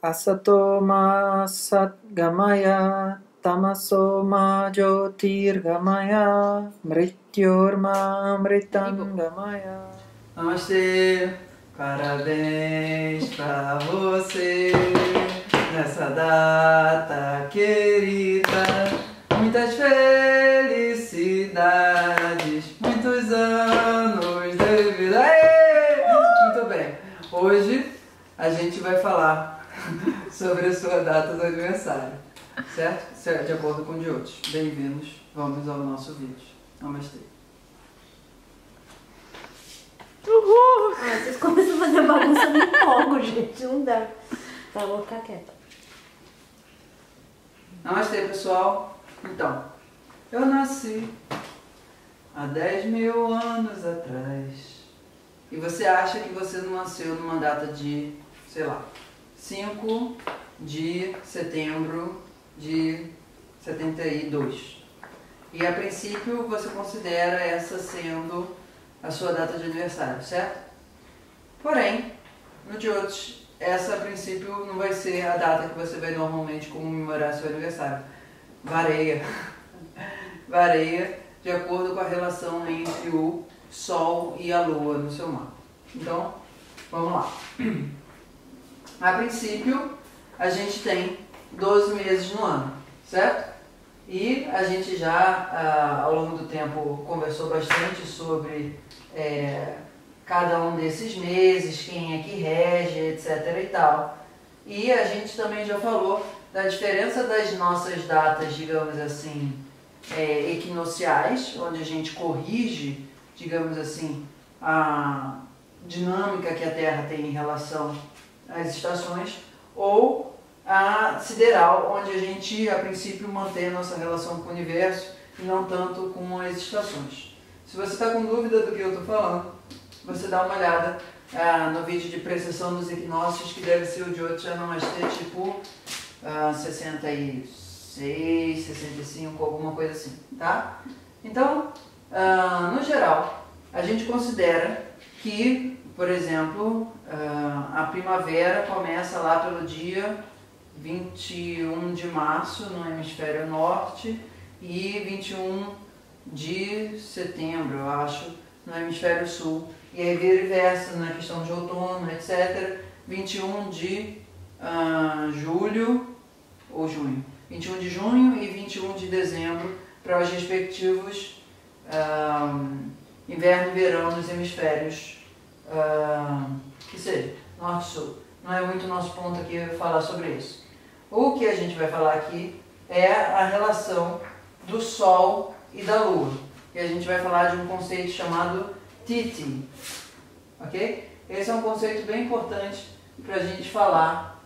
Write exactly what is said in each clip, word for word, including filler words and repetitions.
Asato ma satgamaya, tamaso ma jyotirgamaya, mrityor ma amritangamaya. Namastê! Parabéns pra você nessa data querida. Muitas felicidades, muitos anos de vida. Aê! Muito bem. Hoje a gente vai falar sobre a sua data do aniversário, certo? Certo, de acordo com o de outros. Bem-vindos, vamos ao nosso vídeo. Namastê. Uhul! Ah, vocês começam a fazer bagunça no fogo, gente. Não dá. Tá, vou ficar quieta. Namastê, pessoal. Então, eu nasci há dez mil anos atrás. E você acha que você não nasceu numa data de, sei lá, cinco de setembro de setenta e dois. E a princípio você considera essa sendo a sua data de aniversário, certo? Porém, no de outros, essa a princípio não vai ser a data que você vai normalmente comemorar seu aniversário. Varia. Varia de acordo com a relação entre o Sol e a Lua no seu mapa. Então, vamos lá. A princípio, a gente tem doze meses no ano, certo? E a gente já, ah, ao longo do tempo, conversou bastante sobre é, cada um desses meses, quem é que rege, etc e tal. E a gente também já falou da diferença das nossas datas, digamos assim, é, equinociais, onde a gente corrige, digamos assim, a dinâmica que a Terra tem em relação às estações, ou a sideral, onde a gente, a princípio, mantém a nossa relação com o universo e não tanto com as estações. Se você está com dúvida do que eu estou falando, você dá uma olhada ah, no vídeo de precessão dos equinócios, que deve ser o de outro Namastê, tipo ah, sessenta e seis, sessenta e cinco, alguma coisa assim, tá? Então, ah, no geral, a gente considera que, por exemplo, ah, a primavera começa lá pelo dia vinte e um de março no hemisfério norte e vinte e um de setembro, eu acho, no hemisfério sul. E aí vice-versa na questão de outono, etcétera. vinte e um de uh, julho ou junho. vinte e um de junho e vinte e um de dezembro para os respectivos uh, inverno e verão nos hemisférios uh, que seja, norte e sul. Não é muito nosso ponto aqui falar sobre isso. O que a gente vai falar aqui é a relação do Sol e da Lua. E a gente vai falar de um conceito chamado Tithi. Ok? Esse é um conceito bem importante para a gente falar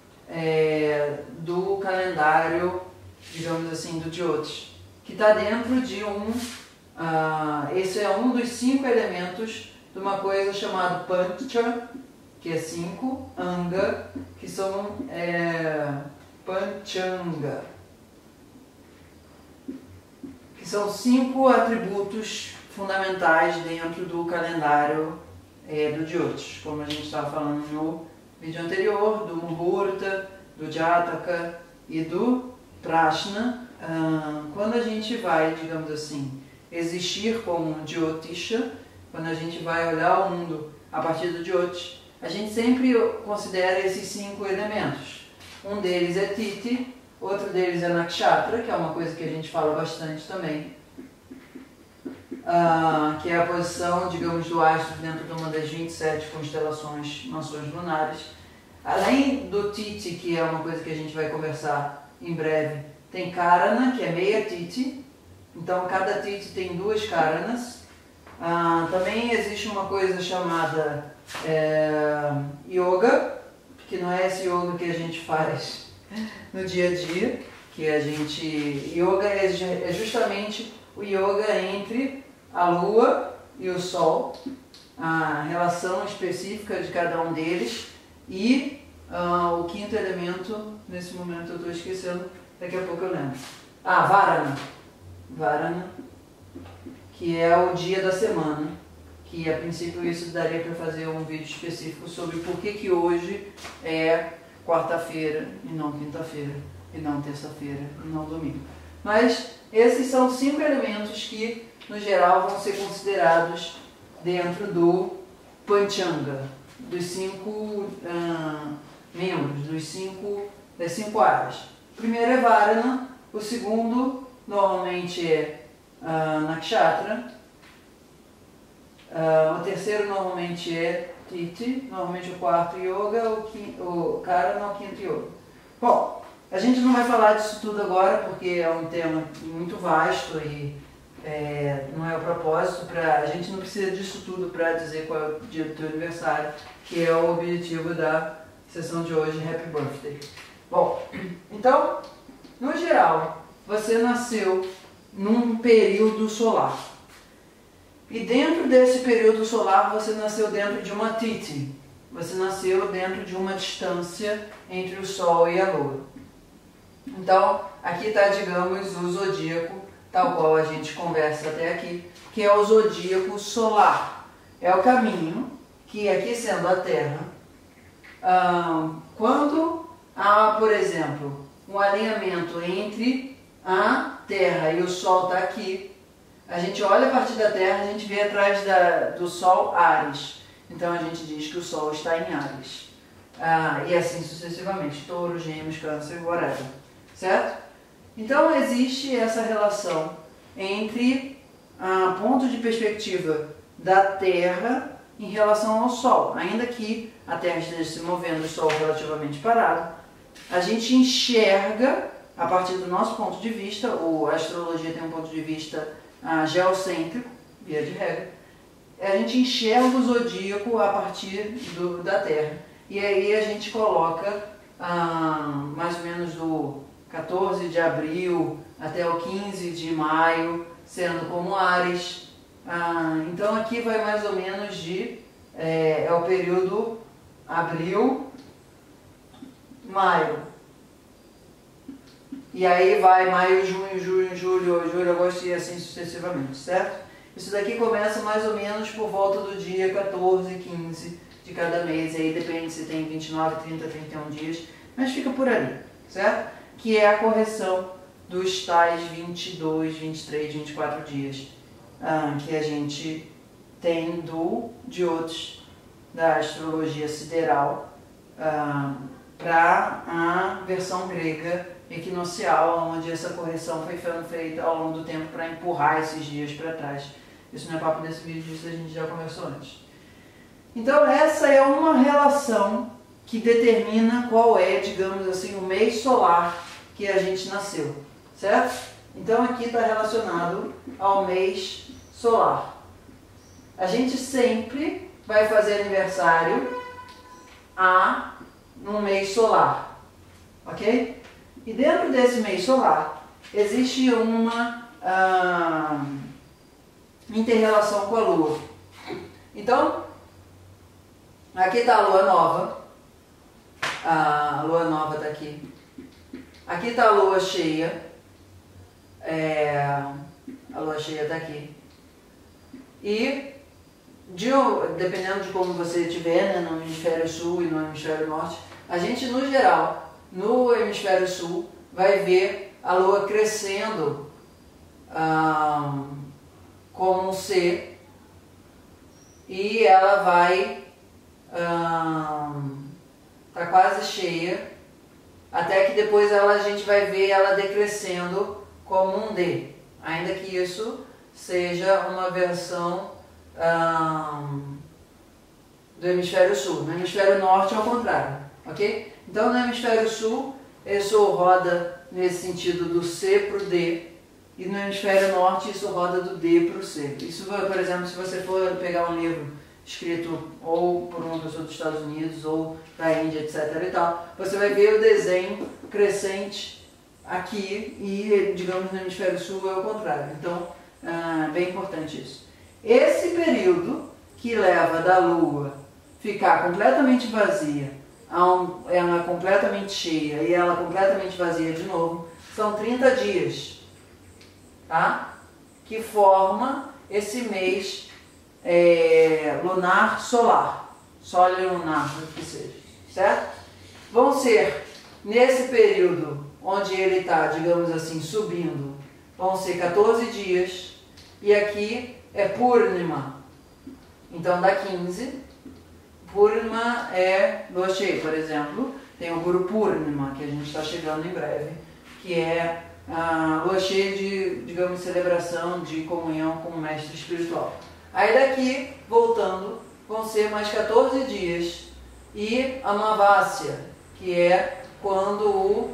é, do calendário, digamos assim, do Jyotish, que está dentro de um... Uh, esse é um dos cinco elementos de uma coisa chamada Pancha, que é cinco, Anga, que são... É, Panchanga, que são cinco atributos fundamentais dentro do calendário é, do Jyotish, como a gente estava falando no vídeo anterior, do Muhurta, do Jataka e do Prashna. Ah, quando a gente vai, digamos assim, existir como Jyotisha, quando a gente vai olhar o mundo a partir do Jyotish, a gente sempre considera esses cinco elementos. Um deles é Tithi, outro deles é Nakshatra, que é uma coisa que a gente fala bastante também, uh, que é a posição, digamos, do astro dentro de uma das vinte e sete constelações, mansões lunares. Além do Tithi, que é uma coisa que a gente vai conversar em breve, tem Karana, que é meia Tithi, então cada Tithi tem duas Karanas. Uh, também existe uma coisa chamada é, Yoga, que não é esse yoga que a gente faz no dia a dia, que a gente... Yoga é justamente o yoga entre a Lua e o Sol, a relação específica de cada um deles, e uh, o quinto elemento, nesse momento eu estou esquecendo, daqui a pouco eu lembro. Ah, Varana. Varana, que é o dia da semana, que a princípio isso daria para fazer um vídeo específico sobre por que que hoje é quarta-feira e não quinta-feira, e não terça-feira e não domingo. Mas esses são cinco elementos que, no geral, vão ser considerados dentro do Panchanga, dos cinco ah, membros, dos cinco, das cinco áreas. O primeiro é Varana, o segundo normalmente é ah, Nakshatra, ah, o terceiro normalmente é Titi, normalmente o quarto Yoga, o, quinto, o Karana, o quinto Yoga. Bom, a gente não vai falar disso tudo agora porque é um tema muito vasto e é, não é o propósito. Pra, a gente não precisa disso tudo para dizer qual é o dia do teu aniversário, que é o objetivo da sessão de hoje, Happy Birthday. Bom, então, no geral, você nasceu num período solar. E dentro desse período solar, você nasceu dentro de uma Titi. Você nasceu dentro de uma distância entre o Sol e a Lua. Então, aqui está, digamos, o zodíaco, tal qual a gente conversa até aqui, que é o zodíaco solar. É o caminho que, aqui sendo a Terra, ah, quando há, por exemplo, um alinhamento entre a Terra e o Sol está aqui, a gente olha a partir da Terra, a gente vê atrás da, do Sol Áries. Então a gente diz que o Sol está em Áries. Ah, e assim sucessivamente, Touro, Gêmeos, Câncer, whatever. Certo? Então existe essa relação entre ah, ponto de perspectiva da Terra em relação ao Sol. Ainda que a Terra esteja se movendo, o Sol relativamente parado, a gente enxerga, a partir do nosso ponto de vista, o, a astrologia tem um ponto de vista ah, geocêntrico, via de regra, a gente enxerga o zodíaco a partir do, da Terra. E aí a gente coloca ah, mais ou menos do quatorze de abril até o quinze de maio, sendo como Áries. Ah, então aqui vai mais ou menos de, é, é o período abril, maio. E aí vai maio, junho, julho, julho, julho, agosto e assim sucessivamente, certo? Isso daqui começa mais ou menos por volta do dia quatorze, quinze de cada mês, e aí depende se tem vinte e nove, trinta, trinta e um dias, mas fica por ali, certo? Que é a correção dos tais vinte e dois, vinte e três, vinte e quatro dias ah, que a gente tem do, de outros da astrologia sideral ah, para a versão grega equinocial, onde essa correção foi feita ao longo do tempo para empurrar esses dias para trás. Isso não é papo desse vídeo, isso a gente já conversou antes. Então essa é uma relação que determina qual é, digamos assim, o mês solar que a gente nasceu, certo? Então aqui está relacionado ao mês solar. A gente sempre vai fazer aniversário a no mês solar, ok? E dentro desse mês solar existe uma ah, inter-relação com a Lua. Então, aqui está a Lua nova, a Lua nova está aqui. Aqui está a Lua cheia, é, a Lua cheia está aqui. E, de, dependendo de como você estiver, né, no hemisfério sul e no hemisfério norte, a gente, no geral, no hemisfério sul, vai ver a Lua crescendo ah, como um C, e ela vai estar tá quase cheia, até que depois ela, a gente vai ver ela decrescendo como um D, ainda que isso seja uma versão um, do hemisfério sul. No hemisfério norte é ao contrário, ok? Então no hemisfério sul isso roda nesse sentido do C para o D, e no hemisfério norte isso roda do D para o C. Isso, por exemplo, se você for pegar um livro escrito ou por uma pessoa dos Estados Unidos ou da Índia, etc e tal, você vai ver o desenho crescente aqui e, digamos, no hemisfério sul é o contrário. Então, ah, bem importante isso. Esse período que leva da Lua ficar completamente vazia a um, ela completamente cheia e ela completamente vazia de novo, são trinta dias, tá? Que forma esse mês é, lunar solar, sólio lunar, o que seja, certo? vão ser, nesse período onde ele está, digamos assim, subindo, vão ser quatorze dias, e aqui é Purnima, então dá quinze. Purnima é lua cheia, por exemplo, tem o Guru Purnima, que a gente está chegando em breve, que é a lua cheia de, digamos, celebração, de comunhão com o mestre espiritual. Aí daqui, voltando, vão ser mais quatorze dias, e Amavasya, que é quando o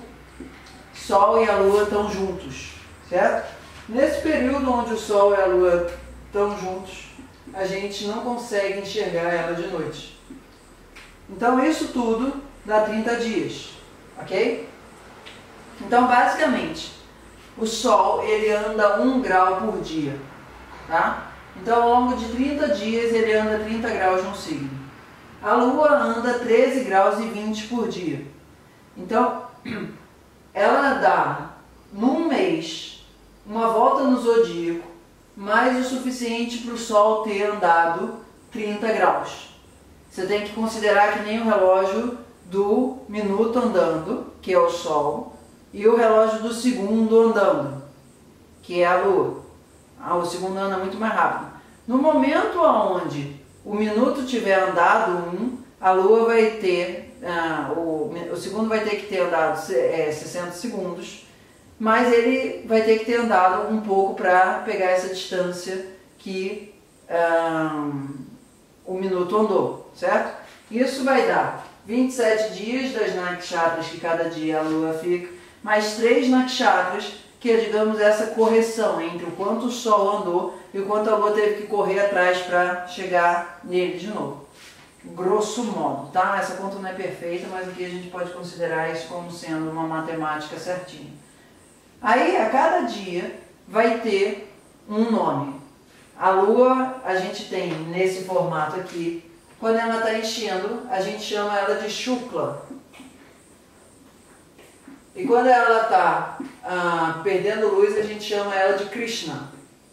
Sol e a Lua estão juntos, certo? Nesse período onde o Sol e a Lua estão juntos, a gente não consegue enxergar ela de noite. Então isso tudo dá trinta dias, ok? Então basicamente, o Sol ele anda um grau por dia, tá? Então ao longo de trinta dias ele anda trinta graus de um signo. A Lua anda treze graus e vinte por dia. Então ela dá num mês uma volta no zodíaco mais o suficiente para o Sol ter andado trinta graus. Você tem que considerar que nem o relógio do minuto andando, que é o Sol, e o relógio do segundo andando, que é a Lua. Ah, o segundo anda muito mais rápido. No momento onde o minuto tiver andado um, a Lua vai ter, ah, o, o segundo vai ter que ter andado é, sessenta segundos, mas ele vai ter que ter andado um pouco para pegar essa distância que ah, o minuto andou, certo? Isso vai dar vinte e sete dias das nakshatras que cada dia a Lua fica, mais três nakshatras, que é, digamos, essa correção entre o quanto o Sol andou e o quanto a Lua teve que correr atrás para chegar nele de novo. Grosso modo, tá? Essa conta não é perfeita, mas aqui a gente pode considerar isso como sendo uma matemática certinha. Aí, a cada dia, vai ter um nome. A Lua, a gente tem nesse formato aqui, quando ela está enchendo, a gente chama ela de Shukla. E quando ela está ah, perdendo luz, a gente chama ela de Krishna.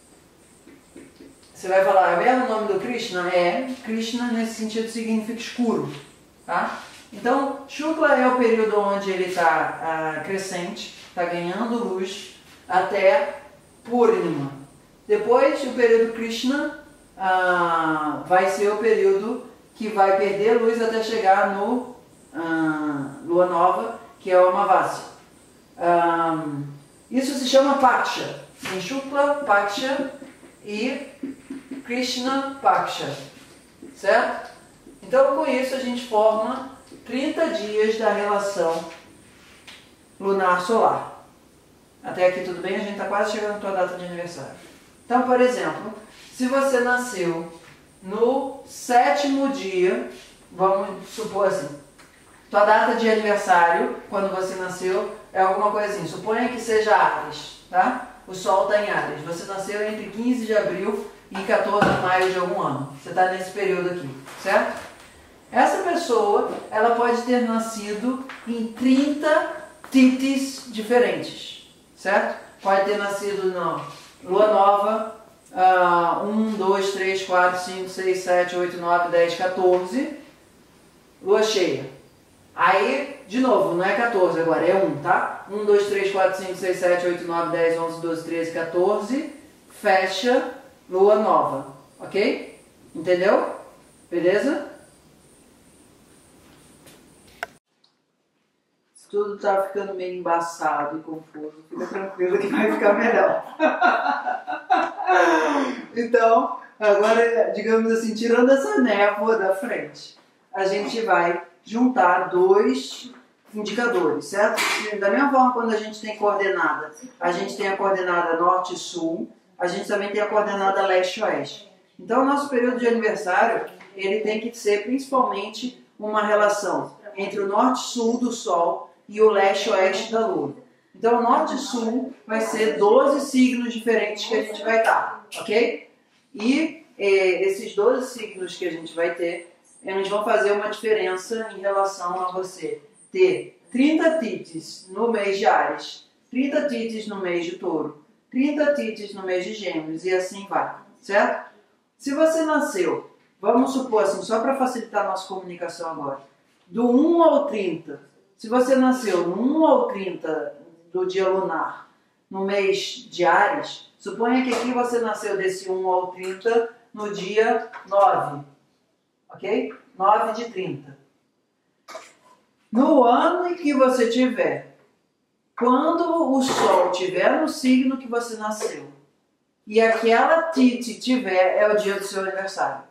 Você vai falar, é mesmo o nome do Krishna? É, Krishna nesse sentido significa escuro, tá? Então, Shukla é o período onde ele está ah, crescente, está ganhando luz, até Purnima. Depois, o período Krishna ah, vai ser o período que vai perder luz até chegar no ah, Lua Nova, que é o Amavasya. Ah, isso se chama Paksha. Tem Shukla, Paksha e Krishna Paksha, certo? Então com isso a gente forma trinta dias da relação lunar-solar. Até aqui tudo bem? A gente está quase chegando na tua data de aniversário. Então, por exemplo, se você nasceu no sétimo dia, vamos supor assim, tua data de aniversário, quando você nasceu, é alguma coisa assim, suponha que seja Áries, tá? O Sol está em Áries, você nasceu entre quinze de abril e quatorze de maio de algum ano. Você está nesse período aqui, certo? Essa pessoa, ela pode ter nascido em trinta titis diferentes, certo? Pode ter nascido na Lua Nova, uh, um, dois, três, quatro, cinco, seis, sete, oito, nove, dez, quatorze, Lua cheia. Aí, de novo, não é quatorze agora, é um, tá? um, dois, três, quatro, cinco, seis, sete, oito, nove, dez, onze, doze, treze, quatorze, fecha Lua Nova, ok? Entendeu? Beleza? Se tudo tá ficando meio embaçado e confuso, fica tranquilo que vai ficar melhor. Então, agora, digamos assim, tirando essa névoa da frente, a gente vai juntar dois indicadores, certo? Da mesma forma, quando a gente tem coordenada, a gente tem a coordenada norte e sul, a gente também tem a coordenada leste e oeste. Então, o nosso período de aniversário, ele tem que ser principalmente uma relação entre o norte e sul do Sol e o leste e oeste da Lua. Então, o norte e sul vai ser doze signos diferentes que a gente vai estar, ok? E eh, esses doze signos que a gente vai ter, eles vão fazer uma diferença em relação a você ter trinta titis no mês de Áries, trinta titis no mês de Touro, trinta titis no mês de Gêmeos e assim vai, certo? Se você nasceu, vamos supor assim, só para facilitar a nossa comunicação agora, do um ao trinta, se você nasceu no um ao trinta do dia lunar, no mês de Áries, suponha que aqui você nasceu desse um ao trinta no dia nove, ok? nove de trinta. No ano em que você tiver, quando o Sol estiver no signo que você nasceu, e aquela Titi tiver, é o dia do seu aniversário.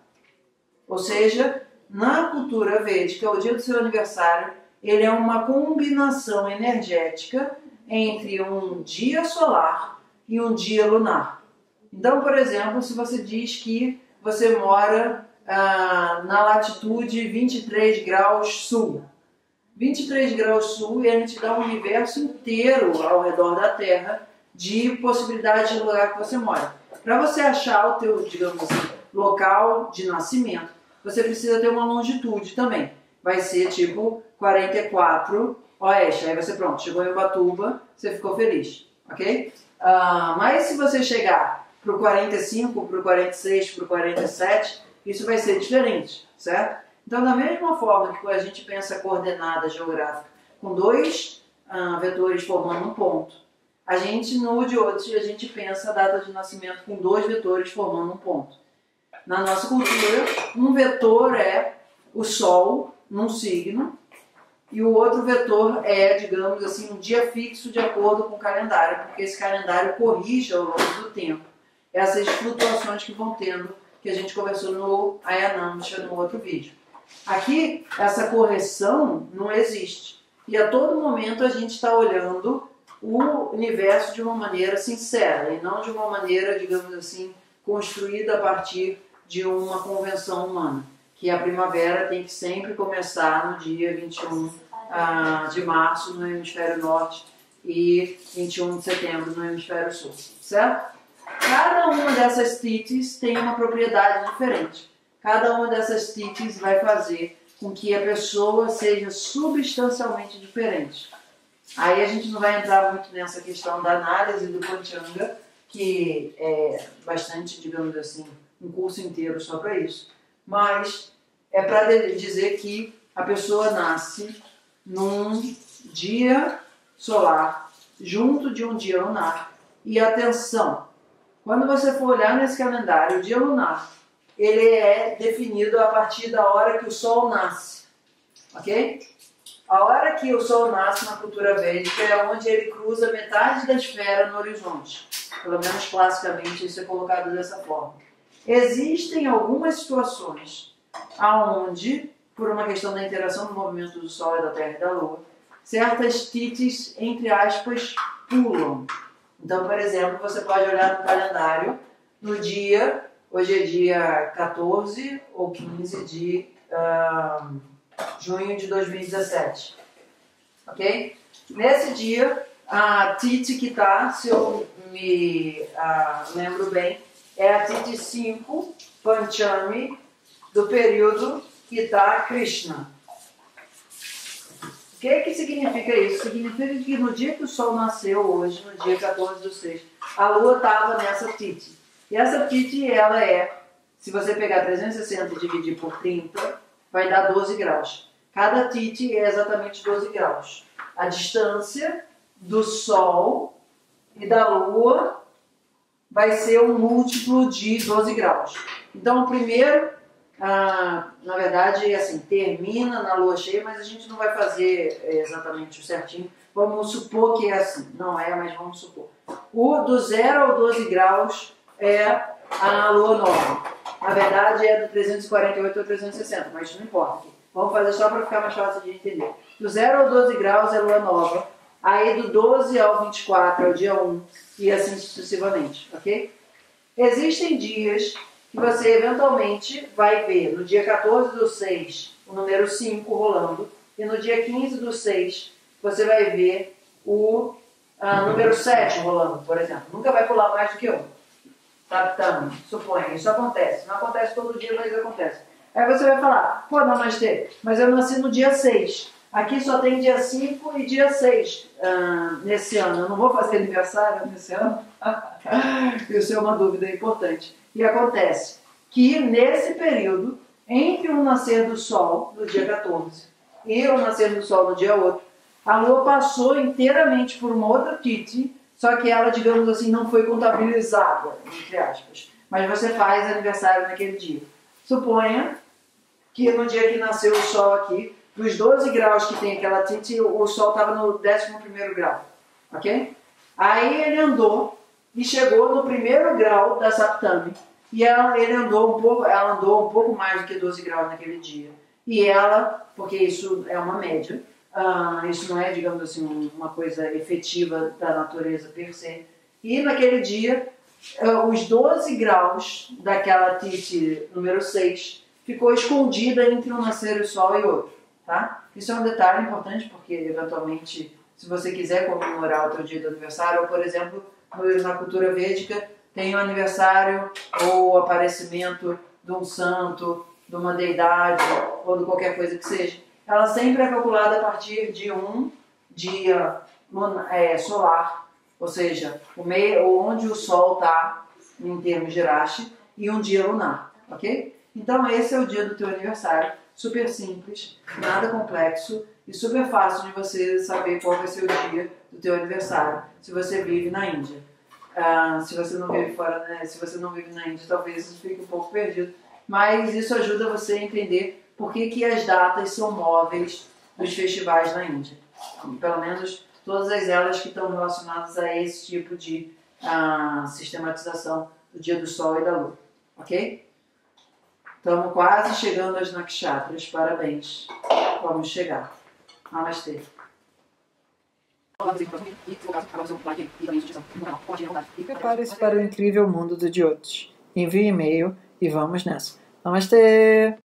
Ou seja, na cultura védica, o dia do seu aniversário, ele é uma combinação energética entre um dia solar e um dia lunar. Então, por exemplo, se você diz que você mora ah, na latitude vinte e três graus sul, vinte e três graus sul, e a gente dá um universo inteiro ao redor da Terra de possibilidades de lugar que você mora. Para você achar o teu, digamos assim, local de nascimento, você precisa ter uma longitude também. Vai ser tipo quarenta e quatro oeste. Aí você, pronto, chegou em Ubatuba, você ficou feliz, ok? Uh, mas se você chegar para o quarenta e cinco, para o quarenta e seis, para o quarenta e sete, isso vai ser diferente, certo? Então, da mesma forma que a gente pensa a coordenada geográfica com dois uh, vetores formando um ponto, a gente, no de hoje, a gente pensa a data de nascimento com dois vetores formando um ponto. Na nossa cultura, um vetor é o Sol num signo e o outro vetor é, digamos assim, um dia fixo de acordo com o calendário, porque esse calendário corrige ao longo do tempo essas flutuações que vão tendo, que a gente conversou no Ayanamsha, no outro vídeo. Aqui, essa correção não existe. E a todo momento a gente está olhando o universo de uma maneira sincera e não de uma maneira, digamos assim, construída a partir de uma convenção humana. Que a primavera tem que sempre começar no dia vinte e um ah, de março no hemisfério norte e vinte e um de setembro no hemisfério sul, certo? Cada uma dessas titis tem uma propriedade diferente. Cada uma dessas titis vai fazer com que a pessoa seja substancialmente diferente. Aí a gente não vai entrar muito nessa questão da análise do Panchanga, que é bastante, digamos assim, um curso inteiro só para isso. Mas é para dizer que a pessoa nasce num dia solar, junto de um dia lunar. E atenção, quando você for olhar nesse calendário, o dia lunar, ele é definido a partir da hora que o Sol nasce, ok? A hora que o Sol nasce na cultura védica é onde ele cruza metade da esfera no horizonte. Pelo menos classicamente isso é colocado dessa forma. Existem algumas situações aonde, por uma questão da interação do movimento do Sol e da Terra e da Lua, certas titis, entre aspas, pulam. Então, por exemplo, você pode olhar no calendário, no dia, hoje é dia quatorze ou quinze de uh, junho de dois mil e dezessete, ok? Nesse dia, a Titi que está, se eu me uh, lembro bem, é a Titi cinco, Panchami, do período que está Krishna. O que que significa isso? Significa que no dia que o Sol nasceu hoje, no dia quatorze do seis, a Lua estava nessa Titi. E essa Titi, ela é, se você pegar trezentos e sessenta e dividir por trinta, vai dar doze graus. Cada Titi é exatamente doze graus. A distância do Sol e da Lua vai ser um múltiplo de doze graus. Então, o primeiro, ah, na verdade, assim, termina na Lua cheia, mas a gente não vai fazer exatamente o certinho. Vamos supor que é assim. Não é, mas vamos supor. O do zero ao doze graus é a Lua nova. Na verdade, é do trezentos e quarenta e oito ao trezentos e sessenta, mas isso não importa. Vamos fazer só para ficar mais fácil de entender. Do zero ao doze graus é Lua nova. Aí do doze ao vinte e quatro é o dia um e assim sucessivamente, ok? Existem dias que você eventualmente vai ver no dia quatorze do seis o número cinco rolando e no dia quinze do seis você vai ver o ah, número sete rolando, por exemplo. Nunca vai pular mais do que um. Taptando, suponha, isso acontece. Não acontece todo dia, mas acontece. Aí você vai falar, pô, Namastê, mas eu nasci no dia seis. Aqui só tem dia cinco e dia seis uh, nesse ano. Eu não vou fazer aniversário nesse ano? Isso é uma dúvida importante. E acontece que nesse período, entre o nascer do Sol, no dia quatorze, e o nascer do Sol no dia outro, A Lua passou inteiramente por uma outra Tithi, só que ela, digamos assim, não foi contabilizada, entre aspas. Mas você faz aniversário naquele dia. Suponha que no dia que nasceu o Sol aqui, dos doze graus que tem aquela Tithi, o Sol estava no décimo primeiro grau, ok? Aí ele andou e chegou no primeiro grau da Saptami. E ela, ele andou um pouco, ela andou um pouco mais do que doze graus naquele dia. E ela, porque isso é uma média, uh, isso não é, digamos assim, uma coisa efetiva da natureza per se. E naquele dia, uh, os doze graus daquela Tithi número seis ficou escondida entre um nascer do Sol e outro. Tá? Isso é um detalhe importante, porque eventualmente, se você quiser comemorar o teu dia do aniversário, ou por exemplo, na cultura védica, tem o aniversário ou o aparecimento de um santo, de uma deidade, ou de qualquer coisa que seja. Ela sempre é calculada a partir de um dia é, solar, ou seja, o meio, onde o Sol está, em termos de Rashi, e um dia lunar, ok? Então esse é o dia do teu aniversário, super simples, nada complexo e super fácil de você saber qual vai ser o dia do teu aniversário, se você vive na Índia. Uh, se você não vive fora, né? Se você não vive na Índia, talvez isso fique um pouco perdido. Mas isso ajuda você a entender por que, que as datas são móveis dos festivais na Índia. Pelo menos todas as elas que estão relacionadas a esse tipo de uh, sistematização do dia do Sol e da Lua. Ok? Estamos quase chegando às nakshatras. Parabéns. Vamos chegar. Namastê. Prepare-se para o incrível mundo do Jyotish. Envie e-mail e vamos nessa. Namastê!